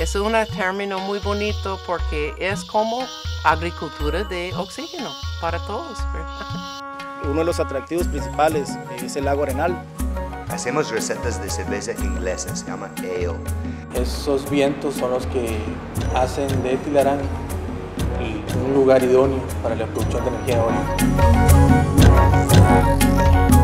Es un término muy bonito porque es como agricultura de oxígeno para todos, ¿verdad? Uno de los atractivos principales es el lago Arenal. Hacemos recetas de cerveza inglesa, se llama ale. Esos vientos son los que hacen de Tilarán un lugar idóneo para la producción de energía eólica.